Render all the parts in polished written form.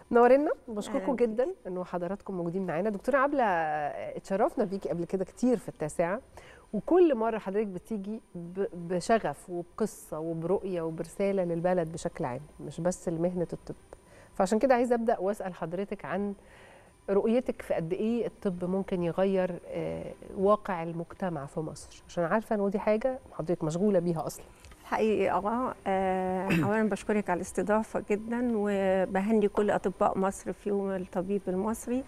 نورنا، بشكركم جدا انه حضراتكم موجودين معانا. دكتوره عبله، اتشرفنا بيكي قبل كده كتير في التاسعه، وكل مره حضرتك بتيجي بشغف وبقصه وبرؤيه وبرساله للبلد بشكل عام، مش بس لمهنه الطب. فعشان كده عايزه ابدا واسال حضرتك عن رؤيتك في قد ايه الطب ممكن يغير واقع المجتمع في مصر، عشان عارفه ان ودي حاجه حضرتك مشغوله بيها اصلا. حقيقي اولا بشكرك على الاستضافه جدا، وبهني كل اطباء مصر في يوم الطبيب المصري.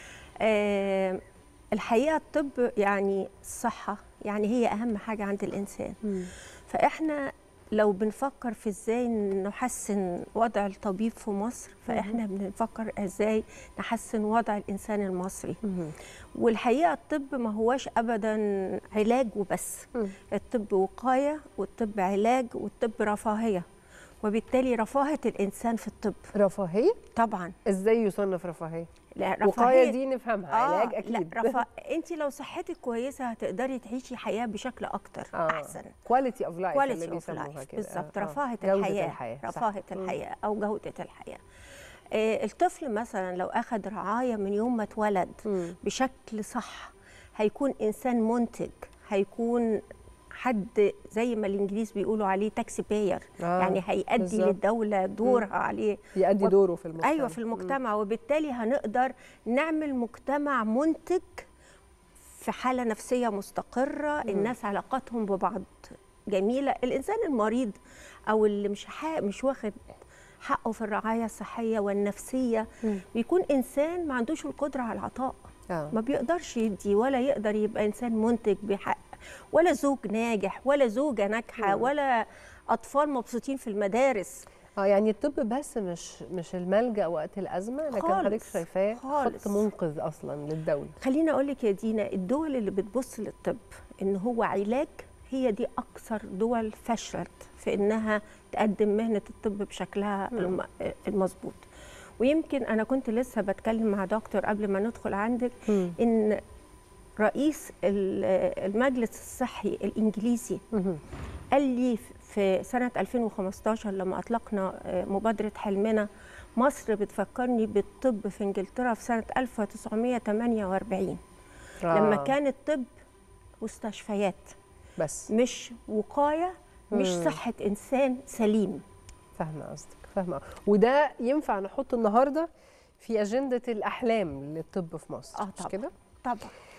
الحقيقه الطب يعني الصحه يعني هي اهم حاجه عند الانسان. فاحنا لو بنفكر في ازاي نحسن وضع الطبيب في مصر، فاحنا بنفكر ازاي نحسن وضع الانسان المصري. والحقيقه الطب ما هوش ابدا علاج وبس. الطب وقايه، والطب علاج، والطب رفاهيه، وبالتالي رفاهه الانسان في الطب. رفاهيه طبعا. ازاي يصنف رفاهيه؟ لا، وقايه دي نفهمها، علاج اكيد. لا انت لو صحتك كويسه هتقدري تعيشي حياه بشكل اكتر احسن. كواليتي اوف لايف اللي بيسموها كده. بالظبط. رفاهه الحياه، رفاهه الحياه او جوده الحياه. الطفل مثلا لو اخذ رعايه من يوم ما اتولد بشكل صح، هيكون انسان منتج، هيكون حد زي ما الانجليز بيقولوا عليه تاكسي باير. يعني هيأدي بالزبط. للدوله دورها عليه، يأدي دوره في المجتمع. ايوه في المجتمع. وبالتالي هنقدر نعمل مجتمع منتج في حاله نفسيه مستقره. الناس علاقاتهم ببعض جميله. الانسان المريض او اللي مش واخد حقه في الرعايه الصحيه والنفسيه بيكون انسان ما عندوش القدره على العطاء. ما بيقدرش يدي، ولا يقدر يبقى انسان منتج بحق، ولا زوج ناجح، ولا زوجه ناجحه، ولا اطفال مبسوطين في المدارس. يعني الطب بس مش الملجأ وقت الازمه، لكن حضرتك شايفاه خط منقذ اصلا للدوله. خليني اقول لك يا دينا، الدول اللي بتبص للطب ان هو علاج هي دي اكثر دول فشلت في انها تقدم مهنه الطب بشكلها المظبوط. ويمكن انا كنت لسه بتكلم مع دكتور قبل ما ندخل عندك ان رئيس المجلس الصحي الانجليزي قال لي في سنه 2015 لما اطلقنا مبادره حلمنا، مصر بتفكرني بالطب في انجلترا في سنه 1948 لما كان الطب مستشفيات بس، مش وقايه، مش صحه انسان سليم. فاهمه قصدك، فاهمه. وده ينفع نحط النهارده في اجنده الاحلام للطب في مصر، مش كده؟ طبعا.